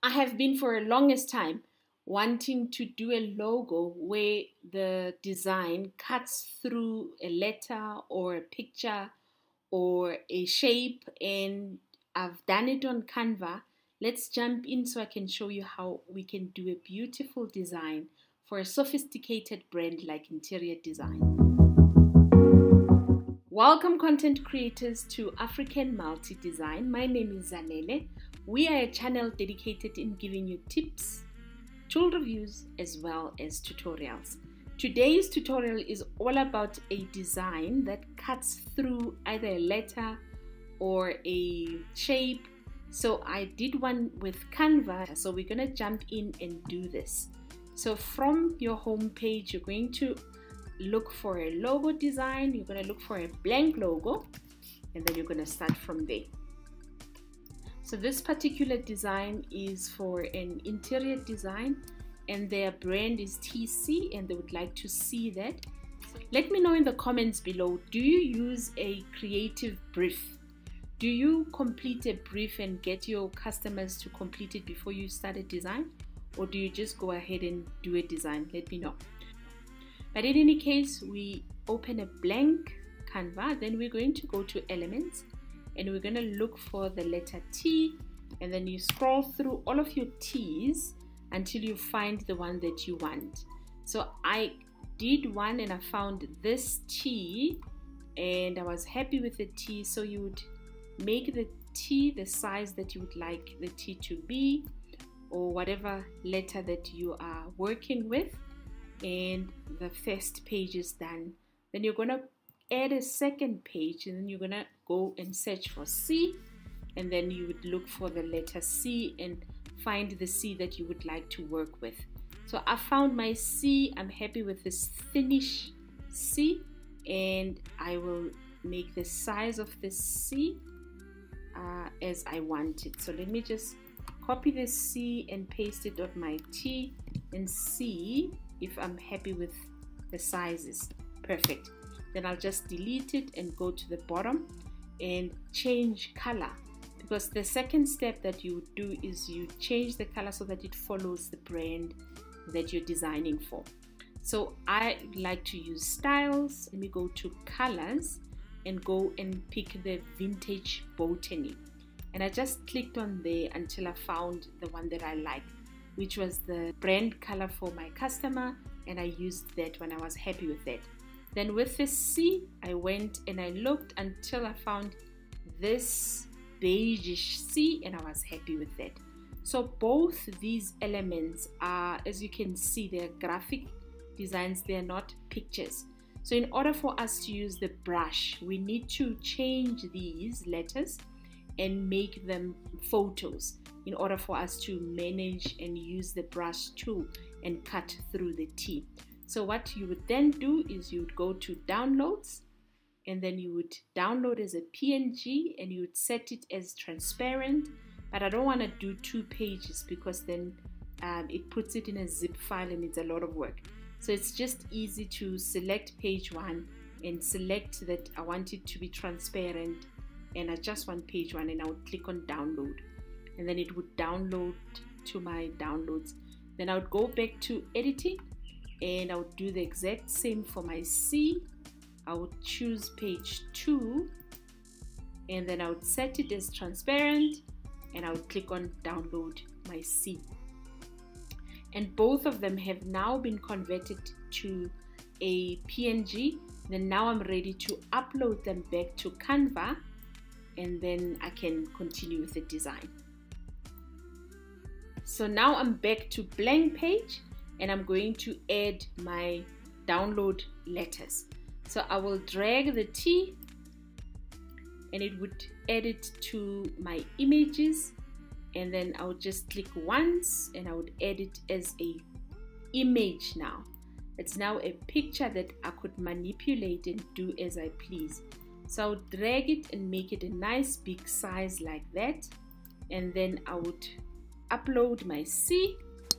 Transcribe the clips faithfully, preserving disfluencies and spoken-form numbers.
I have been for a longest time wanting to do a logo where the design cuts through a letter or a picture or a shape, and I've done it on Canva. Let's jump in so I can show you how we can do a beautiful design for a sophisticated brand like Interior Design. Welcome content creators to African Multi Design. My name is Zanele. We are a channel dedicated in giving you tips, tool reviews, as well as tutorials. Today's tutorial is all about a design that cuts through either a letter or a shape. So I did one with Canva. So we're going to jump in and do this. So from your home page, you're going to look for a logo design. You're going to look for a blank logo, and then you're going to start from there. So this particular design is for an interior design, and their brand is T C, and they would like to see that. Let me know in the comments below, do you use a creative brief? Do you complete a brief and get your customers to complete it before you start a design? Or do you just go ahead and do a design? Let me know. But in any case, we open a blank Canva, then we're going to go to elements, and we're going to look for the letter T, and then you scroll through all of your T's until you find the one that you want. So I did one and I found this T, and I was happy with the T. So you would make the T the size that you would like the T to be, or whatever letter that you are working with, and the first page is done. Then you're going to add a second page, and then you're gonna go and search for C, and then you would look for the letter C and find the C that you would like to work with. So I found my C. I'm happy with this finish C, and I will make the size of the C uh, as I want it. So let me just copy the C and paste it on my T and see if I'm happy with the sizes. Perfect. Then I'll just delete it and go to the bottom and change color, because the second step that you do is you change the color so that it follows the brand that you're designing for. So I like to use styles. Let me go to colors and go and pick the vintage botany, and I just clicked on there until I found the one that I liked, which was the brand color for my customer, and I used that when I was happy with that. Then with the C, I went and I looked until I found this beigeish C, and I was happy with that. So both these elements are, as you can see, they're graphic designs, they're not pictures. So in order for us to use the brush, we need to change these letters and make them photos in order for us to manage and use the brush tool and cut through the T. So what you would then do is you would go to downloads, and then you would download as a P N G, and you would set it as transparent. But I don't want to do two pages because then um, it puts it in a zip file and it's a lot of work. So it's just easy to select page one and select that I want it to be transparent, and I just want page one, and I would click on download, and then it would download to my downloads. Then I would go back to editing, and I would do the exact same for my C. I would choose page two, and then I would set it as transparent, and I would click on download my C. And both of them have now been converted to a P N G. Then now I'm ready to upload them back to Canva, and then I can continue with the design. So now I'm back to blank page, and I'm going to add my download letters. So I will drag the T, and it would add it to my images, and then I would just click once and I would add it as a image. Now it's now a picture that I could manipulate and do as I please. So I would drag it and make it a nice big size like that, and then I would upload my C,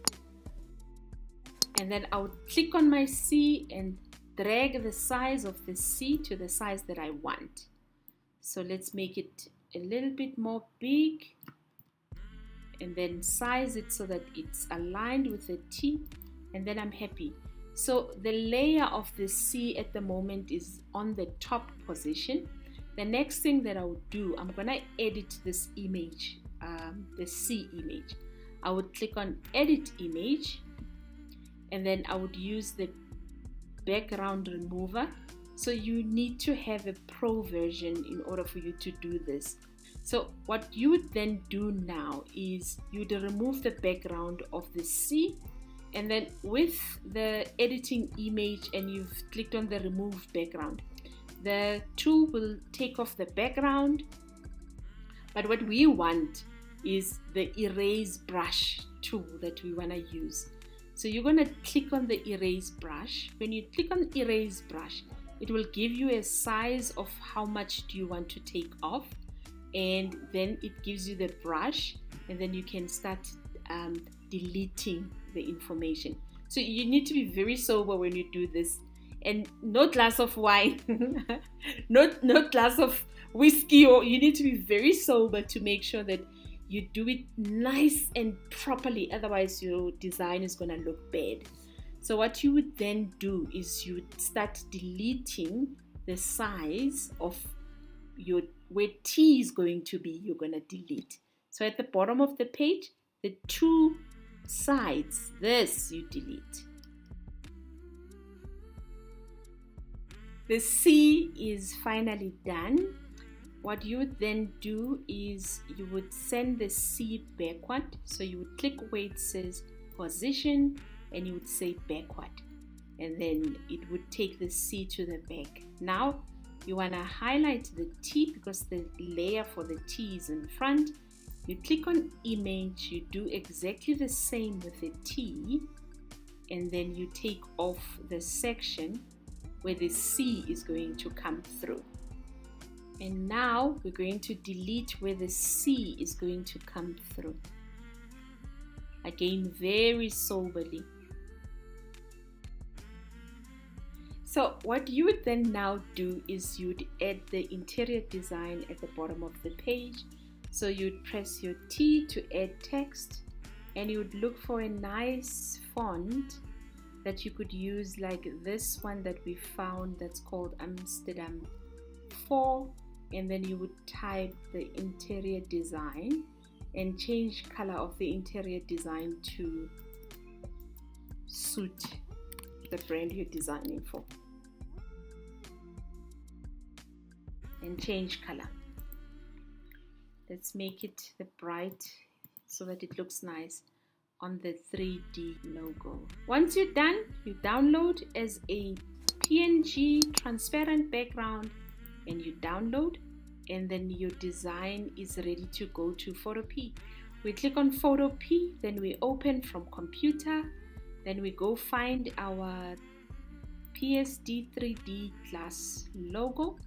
and then I would click on my C and drag the size of the C to the size that I want. So let's make it a little bit more big, and then size it so that it's aligned with the T, and then I'm happy. So the layer of the C at the moment is on the top position. The next thing that I would do, I'm gonna edit this image, um, the C image. I would click on edit image, and then I would use the background remover. So you need to have a pro version in order for you to do this. So what you would then do now is you'd remove the background of the C, and then with the editing image and you've clicked on the remove background, the tool will take off the background. But what we want is the erase brush tool that we want to use. So you're going to click on the erase brush. When you click on erase brush, it will give you a size of how much do you want to take off, and then it gives you the brush, and then you can start um, deleting the information. So you need to be very sober when you do this, and no glass of wine, not no glass of whiskey, or you need to be very sober to make sure that you do it nice and properly, otherwise your design is going to look bad. So what you would then do is you would start deleting the size of your, where T is going to be, you're going to delete. So at the bottom of the page, the two sides, this you delete. The C is finally done. What you would then do is you would send the C backward. So you would click where it says position, and you would say backward, and then it would take the C to the back. Now you want to highlight the T because the layer for the T is in front. You click on image, you do exactly the same with the T, and then you take off the section where the C is going to come through. And now we're going to delete where the C is going to come through. Again, very soberly. So what you would then now do is you'd add the interior design at the bottom of the page. So you'd press your T to add text, and you would look for a nice font that you could use, like this one that we found that's called Amsterdam four, and then you would type the interior design and change color of the interior design to suit the brand you're designing for, and change color. Let's make it the bright so that it looks nice on the three D logo. Once you're done, you download as a P N G transparent background, and you download, and then your design is ready to go to Photopea. We click on Photopea, then we open from computer, then we go find our P S D three D glass logo,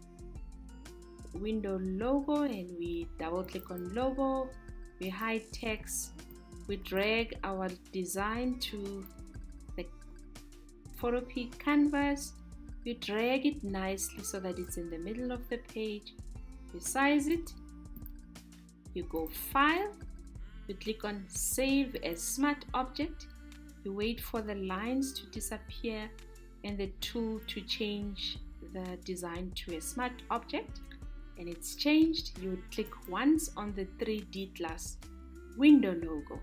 window logo, and we double click on logo, we hide text, we drag our design to the Photopea canvas, you drag it nicely so that it's in the middle of the page, you size it, you go file, you click on save as smart object, you wait for the lines to disappear and the tool to change the design to a smart object, and it's changed. You would click once on the three D glass window logo,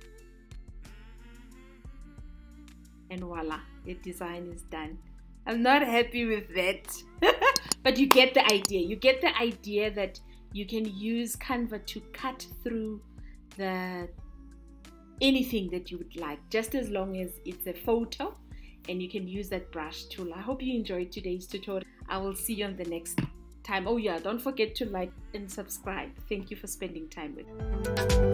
and voila, your design is done. I'm not happy with that, but you get the idea. You get the idea that you can use Canva to cut through the anything that you would like, just as long as it's a photo, and you can use that brush tool. I hope you enjoyed today's tutorial. I will see you on the next time. Oh yeah, don't forget to like and subscribe. Thank you for spending time with me.